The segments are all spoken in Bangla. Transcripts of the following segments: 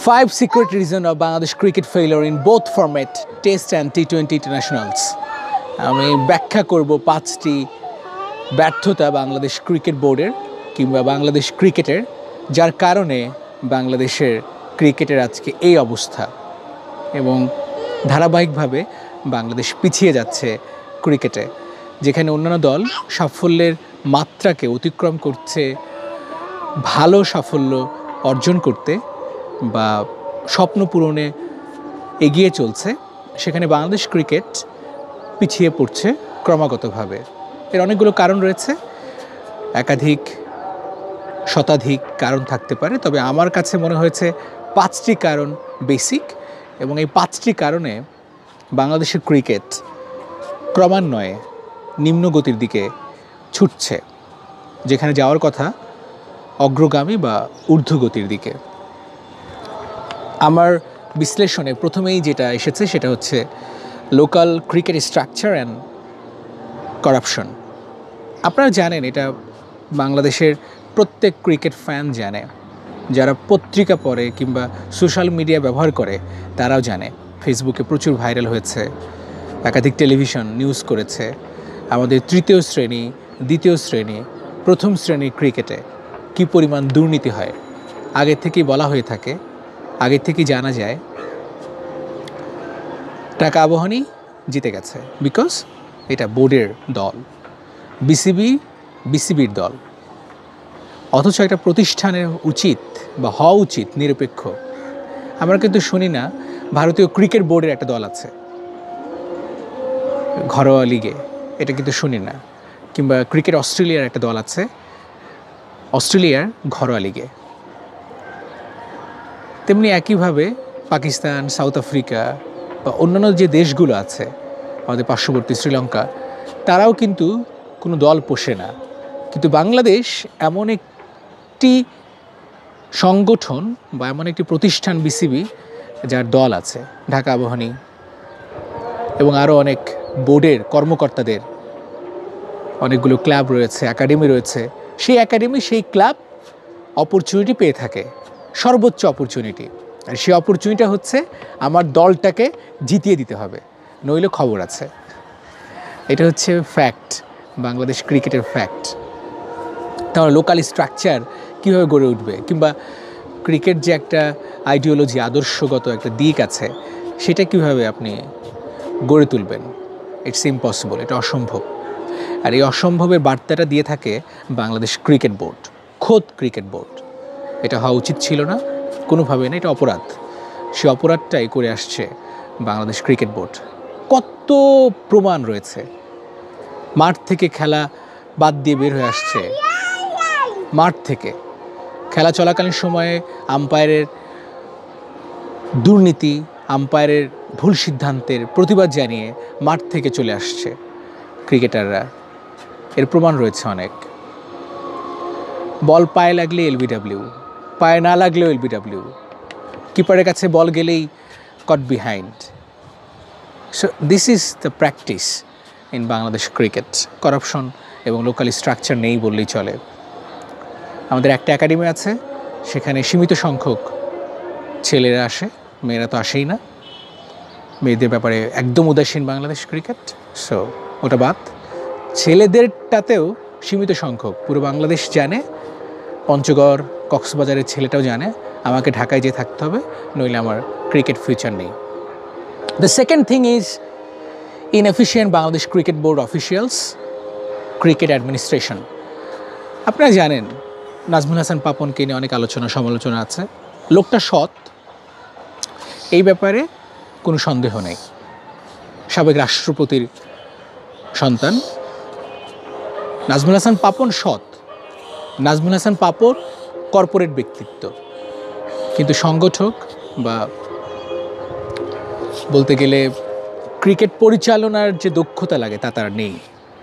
5 secret reasons of Bangladesh cricket failure in both format, Test and T20 internationals. আমি ব্যাখ্যা করব 5টি ব্যর্থতা বাংলাদেশ ক্রিকেট বোর্ডের কিংবা বাংলাদেশ ক্রিকেটের, যার কারণে বাংলাদেশের ক্রিকেটের আজকে এই অবস্থা এবং ধারাবাহিকভাবে বাংলাদেশ পিছিয়ে যাচ্ছে ক্রিকেটে। যেখানে অন্যান্য দল সাফল্যের মাত্রাকে অতিক্রম করছে, ভালো সাফল্য অর্জন করতে বা স্বপ্ন পূরণে এগিয়ে চলছে, সেখানে বাংলাদেশ ক্রিকেট পিছিয়ে পড়ছে ক্রমাগতভাবে। এর অনেকগুলো কারণ রয়েছে, একাধিক শতাধিক কারণ থাকতে পারে, তবে আমার কাছে মনে হয়েছে 5টি কারণ বেসিক, এবং এই 5টি কারণে বাংলাদেশের ক্রিকেট ক্রমান্বয়ে নিম্নগতির দিকে ছুটছে, যেখানে যাওয়ার কথা অগ্রগামী বা ঊর্ধ্বগতির দিকে। আমার বিশ্লেষণে প্রথমেই যেটা এসেছে সেটা হচ্ছে local cricket structure and corruption. আপনারা জানেন, এটা বাংলাদেশের প্রত্যেক ক্রিকেট ফ্যান জানে, যারা পত্রিকা পড়ে কিংবা সোশ্যাল মিডিয়া ব্যবহার করে তারাও জানে। ফেসবুকে প্রচুর ভাইরাল হয়েছে, একাধিক টেলিভিশন নিউজ করেছে আমাদের তৃতীয় শ্রেণী, দ্বিতীয় শ্রেণী, প্রথম শ্রেণীর ক্রিকেটে কী পরিমাণ দুর্নীতি হয়। আগের থেকেই বলা হয়ে থাকে, আগের থেকেই জানা যায় টাকা আবাহনী জিতে গেছে, বিকজ এটা বোর্ডের দল, বিসিবির দল। অথচ একটা প্রতিষ্ঠানের উচিত বা হওয়া উচিত নিরপেক্ষ। আমরা কিন্তু শুনি না ভারতীয় ক্রিকেট বোর্ডের একটা দল আছে ঘরোয়া লিগে, এটা কিন্তু শুনি না। কিংবা ক্রিকেট অস্ট্রেলিয়ার একটা দল আছে অস্ট্রেলিয়ার ঘরোয়া লিগে। তেমনি একইভাবে পাকিস্তান, সাউথ আফ্রিকা বা অন্যান্য যে দেশগুলো আছে আমাদের পার্শ্ববর্তী শ্রীলঙ্কা, তারাও কিন্তু কোনো দল পোষে না। কিন্তু বাংলাদেশ এমন একটি সংগঠন বা এমন একটি প্রতিষ্ঠান বিসিবি, যার দল আছে, ঢাকা আবাহনী এবং আরও অনেক বোর্ডের কর্মকর্তাদের অনেকগুলো ক্লাব রয়েছে, একাডেমি রয়েছে। সেই একাডেমি, সেই ক্লাব অপরচুনিটি পেয়ে থাকে, সর্বোচ্চ অপরচুনিটি। আর সেই অপরচুনিটিটা হচ্ছে আমার দলটাকে জিতিয়ে দিতে হবে, নইলে খবর আছে। এটা হচ্ছে ফ্যাক্ট, বাংলাদেশ ক্রিকেটের ফ্যাক্ট। তাহলে লোকাল স্ট্রাকচার কীভাবে গড়ে উঠবে, কিংবা ক্রিকেট যে একটা আইডিওলজি, আদর্শগত একটা দিক আছে, সেটা কীভাবে আপনি গড়ে তুলবেন? ইটস ইম্পসিবল, এটা অসম্ভব। আর এই অসম্ভবের বার্তাটা দিয়ে থাকে বাংলাদেশ ক্রিকেট বোর্ড, খোদ ক্রিকেট বোর্ড। এটা হওয়া উচিত ছিল না, কোনোভাবে না, এটা অপরাধ। সে অপরাধটাই করে আসছে বাংলাদেশ ক্রিকেট বোর্ড। কত প্রমাণ রয়েছে, মাঠ থেকে খেলা বাদ দিয়ে বের হয়ে আসছে, মাঠ থেকে খেলা চলাকালীন সময়ে আম্পায়ারের দুর্নীতি, আম্পায়ারের ভুল সিদ্ধান্তের প্রতিবাদ জানিয়ে মাঠ থেকে চলে আসছে ক্রিকেটাররা। এর প্রমাণ রয়েছে অনেক। বল পায়ে লাগলে এলবিডব্লিউ, পায়ে না লাগলেও এলবিডব্লিউ, কিপারের কাছে বল গেলেই caught behind. So this is the practice in Bangladesh cricket. Corruption এবং লোকাল স্ট্রাকচার নেই বললেই চলে। আমাদের একটা একাডেমি আছে, সেখানে সীমিত সংখ্যক ছেলেরা আসে, মেয়েরা তো আসেই না। মেয়েদের ব্যাপারে একদম উদাসীন বাংলাদেশ ক্রিকেট। সো ওটা বাদ। ছেলেদেরটাতেও সীমিত সংখ্যক, পুরো বাংলাদেশ জানে, পঞ্চগড়, কক্সবাজারের ছেলেটাও জানে আমাকে ঢাকায় যেয়ে থাকতে হবে, নইলে আমার ক্রিকেট ফিউচার নেই। The second thing is inefficient Bangladesh cricket board officials, cricket administration. আপনারা জানেন, নাজমুল হাসান পাপনকে নিয়ে অনেক আলোচনা সমালোচনা আছে। লোকটা সৎ, এই ব্যাপারে কোনো সন্দেহ নেই। সাবেক রাষ্ট্রপতির সন্তান নাজমুল হাসান পাপন সৎ। নাজমুল হাসান পাপন কর্পোরেট ব্যক্তিত্ব, কিন্তু সংগঠক বা বলতে গেলে ক্রিকেট পরিচালনার যে দক্ষতা লাগে তা তার নেই।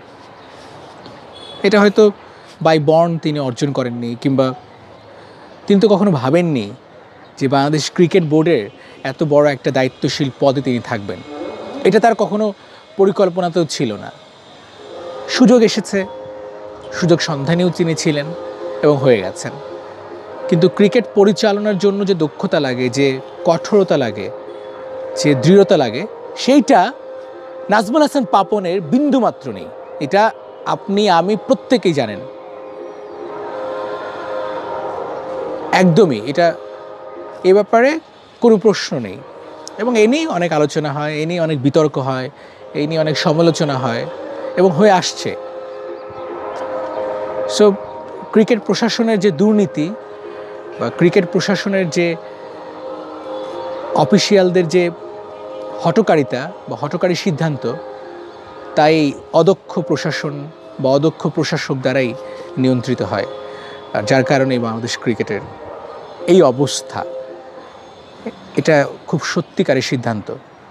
এটা হয়তো বাই বর্ন তিনি অর্জন করেননি, কিংবা তিনি তো কখনো ভাবেননি যে বাংলাদেশ ক্রিকেট বোর্ডের এত বড় একটা দায়িত্বশীল পদে তিনি থাকবেন। এটা তার কখনো পরিকল্পনাতেও ছিল না। সুযোগ এসেছে, সুযোগ সন্ধানেও তিনি ছিলেন এবং হয়ে গেছেন। কিন্তু ক্রিকেট পরিচালনার জন্য যে দক্ষতা লাগে, যে কঠোরতা লাগে, যে দৃঢ়তা লাগে, সেইটা নাজমুল হাসান পাপনের বিন্দুমাত্র নেই। এটা আপনি আমি প্রত্যেকেই জানেন, একদমই। এটা এ ব্যাপারে কোনো প্রশ্ন নেই। এবং এ নিয়ে অনেক আলোচনা হয়, এ নিয়ে অনেক বিতর্ক হয়, এই নিয়ে অনেক সমালোচনা হয় এবং হয়ে আসছে। সো ক্রিকেট প্রশাসনের যে দুর্নীতি বা ক্রিকেট প্রশাসনের যে অফিসিয়ালদের যে হঠকারিতা বা হঠকারী সিদ্ধান্ত, তাই অদক্ষ প্রশাসন বা অদক্ষ প্রশাসক দ্বারাই নিয়ন্ত্রিত হয়। আর যার কারণে বাংলাদেশ ক্রিকেটের এই অবস্থা, এটা খুব সত্যিকারের সিদ্ধান্ত।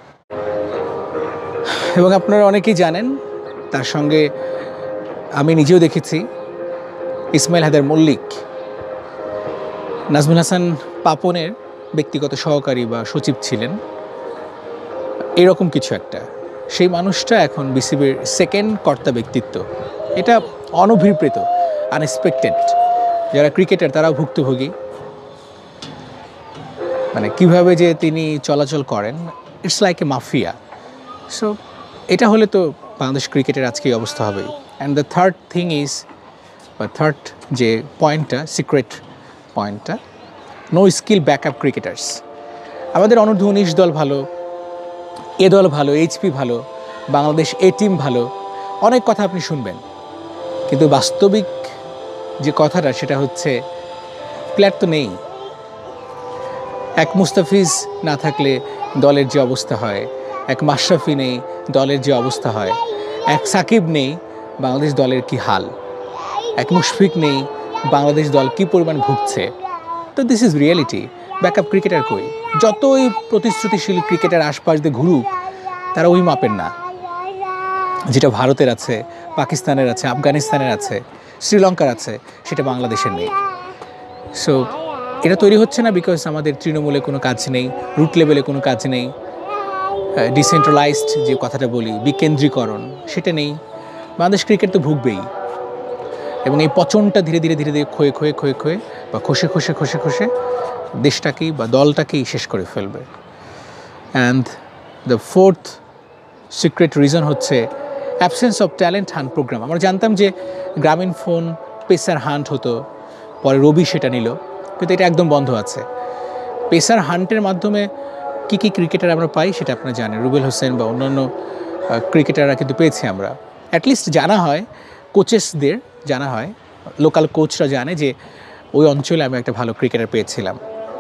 এবং আপনারা অনেকেই জানেন, তার সঙ্গে আমি নিজেও দেখেছি, ইসমাইল হায়দার মল্লিক নাজমুল হাসান পাপনের ব্যক্তিগত সহকারী বা সচিব ছিলেন, এরকম কিছু একটা। সেই মানুষটা এখন বিসিবির সেকেন্ড কর্তা ব্যক্তিত্ব। এটা অনভিপ্রেত, আনএক্সপেক্টেড। যারা ক্রিকেটার তারাও ভুক্তভোগী। মানে কিভাবে যে তিনি চলাচল করেন, it's like a mafia. So এটা হলে তো বাংলাদেশ ক্রিকেটের আজকে এই অবস্থা হবেই। And the third thing is, বা থার্ড যে পয়েন্টটা, সিক্রেট পয়েন্টটা, নো স্কিল ব্যাকআপ ক্রিকেটার্স। আমাদের অনূর্ধ্ব 19 দল ভালো, এ দল ভালো, এইচপি ভালো, বাংলাদেশ এ টিম ভালো, অনেক কথা আপনি শুনবেন। কিন্তু বাস্তবিক যে কথাটা, সেটা হচ্ছে প্লেয়ার তো নেই। এক মুস্তাফিজ না থাকলে দলের যে অবস্থা হয়, এক মাশরাফি নেই দলের যে অবস্থা হয়, এক সাকিব নেই বাংলাদেশ দলের কি হাল, এক মুশফিক নেই বাংলাদেশ দল কি পরিমাণ ভুগছে। তো this is reality. Backup cricketer কই? যতই প্রতিশ্রুতিশীল ক্রিকেটার আশপাশ দিয়ে ঘুরুক, তারা ওই মাপের না যেটা ভারতের আছে, পাকিস্তানের আছে, আফগানিস্তানের আছে, শ্রীলঙ্কার আছে, সেটা বাংলাদেশের নেই। সো এটা তৈরি হচ্ছে না বিকজ আমাদের তৃণমূলে কোনো কাজ নেই, রুট লেভেলে কোনো কাজ নেই, ডিসেন্ট্রালাইজড যে কথাটা বলি, বিকেন্দ্রীকরণ, সেটা নেই। বাংলাদেশ ক্রিকেট তো ভুগবেই। এবং এই পচনটা ধীরে ধীরে ধীরে ধীরে ক্ষয়ে ক্ষয়ে ক্ষয়ে ক্ষয়ে বা খসে খসে খসে খসে দেশটাকেই বা দলটাকেই শেষ করে ফেলবে। And the fourth secret reason হচ্ছে absence of talent hunt program. আমরা জানতাম যে গ্রামীণ ফোন পেসার হান্ট হতো, পরে রবি সেটা নিল, কিন্তু এটা একদম বন্ধ আছে। পেসার হান্টের মাধ্যমে কী কী ক্রিকেটার আমরা পাই সেটা আপনারা জানেন। রুবেল হোসেন বা অন্যান্য ক্রিকেটাররা কিন্তু পেয়েছি আমরা। অ্যাটলিস্ট জানা হয়, কোচেসদের জানা হয়, লোকাল কোচরা জানে যে ওই অঞ্চলে আমি একটা ভালো ক্রিকেটার পেয়েছিলাম,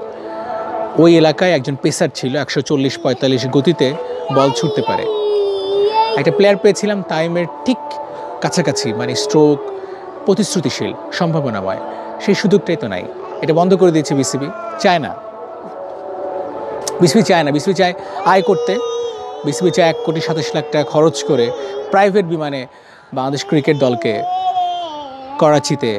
ওই এলাকায় একজন পেসার ছিল 140-45 গতিতে বল ছুটতে পারে। একটা প্লেয়ার পেয়েছিলাম টাইমের ঠিক কাছাকাছি, মানে স্ট্রোক, প্রতিশ্রুতিশীল, সম্ভাবনাময়। সেই সুযোগটাই তো নাই। এটা বন্ধ করে দিয়েছে বিসিবি। চায় না, বিসিবি চায় না। বিসিবি চায় আয় করতে। বিসিবি চায় 1,27,00,000 টাকা খরচ করে প্রাইভেট বিমানে বাংলাদেশ ক্রিকেট দলকে করাচিতে,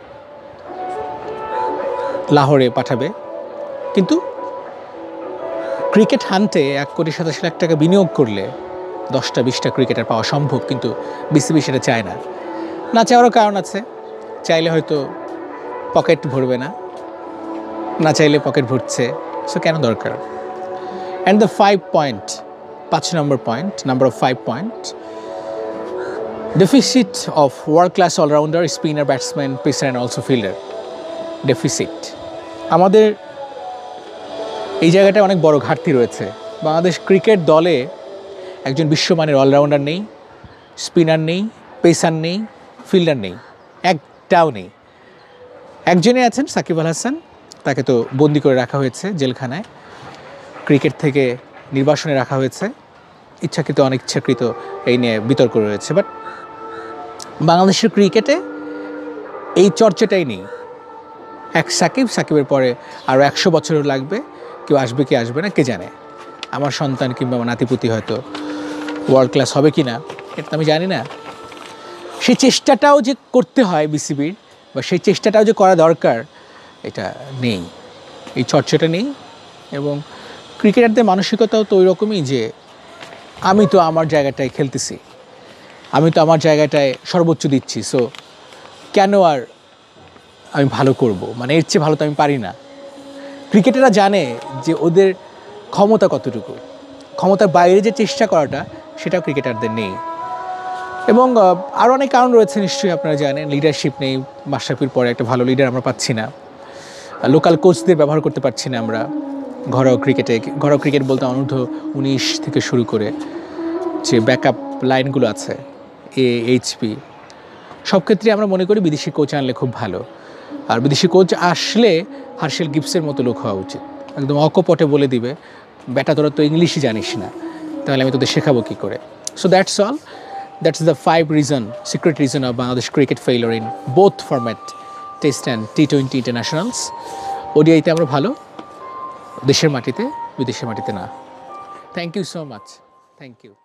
লাহোরে পাঠাবে। কিন্তু ক্রিকেট হান্টে 1,27,00,000 টাকা বিনিয়োগ করলে 10টা-20টা ক্রিকেটার পাওয়া সম্ভব, কিন্তু বিসিবি সেটা চায় না। না চাওয়ারও কারণ আছে। চাইলে হয়তো পকেট ভরবে না, না চাইলে পকেট ভরছে। সো কেন দরকার? And the 5 point, 5 number point, number of 5 point, deficit of world class allrounder, spinner, batsman, pacer and also fielder. Deficit. আমাদের এই জায়গাটায় অনেক বড় ঘাটতি রয়েছে। বাংলাদেশ ক্রিকেট দলে একজন বিশ্বমানের অলরাউন্ডার নেই, স্পিনার নেই, পেসার নেই, ফিল্ডার নেই, একটাও নেই। একজনই আছেন, সাকিব আল হাসান। তাকে তো বন্দি করে রাখা হয়েছে জেলখানায়, ক্রিকেট থেকে নির্বাসনে রাখা হয়েছে, ইচ্ছাকৃত অনিচ্ছাকৃত, এই নিয়ে বিতর্ক রয়েছে। বাট বাংলাদেশের ক্রিকেটে এই চর্চাটাই নেই। এক সাকিব, সাকিবের পরে আরও 100 বছরও লাগবে, কেউ আসবে কি আসবে না কে জানে। আমার সন্তান কিংবা আমার নাতিপুতি হয়তো ওয়ার্ল্ড ক্লাস হবে কি না এটা তো আমি জানি না। সেই চেষ্টাটাও যে করতে হয় বিসিবির, বা সেই চেষ্টাটাও যে করা দরকার, এটা নেই, এই চর্চাটা নেই। এবং ক্রিকেটারদের মানসিকতাও তো ওই রকমই যে আমি তো আমার জায়গাটায় খেলতেছি, আমি তো আমার জায়গাটায় সর্বোচ্চ দিচ্ছি, সো কেন আর আমি ভালো করব, মানে এর চেয়ে ভালো তো আমি পারি না। ক্রিকেটাররা জানে যে ওদের ক্ষমতা কতটুকু, ক্ষমতার বাইরে যে চেষ্টা করাটা সেটাও ক্রিকেটারদের নেই। এবং আরও অনেক কারণ রয়েছে নিশ্চয়ই, আপনারা জানেন। লিডারশিপ নেই, মাশরাফির পরে একটা ভালো লিডার আমরা পাচ্ছি না, লোকাল কোচদের ব্যবহার করতে পারছি না আমরা ঘরোয়া ক্রিকেট বলতে অনূর্ধ্ব-19 থেকে শুরু করে যে ব্যাকআপ লাইনগুলো আছে, এইচপি, সব ক্ষেত্রে আমরা মনে করি বিদেশি কোচ আনলে খুব ভালো। আর বিদেশি কোচ আসলে হার্শেল গিবসের মতো লোক হওয়া উচিত, একদম অকপটে বলে দিবে, ব্যাটা তোরা তো ইংলিশই জানিস না, তাহলে আমি তোদের শেখাবো কী করে। So that's all, that's the 5 secret reason of Bangladesh cricket failure in both format, test and T20 internationals. ওডিআইতে আমরা ভালো, দেশের মাটিতে, বিদেশের মাটিতে না। Thank you so much, thank you.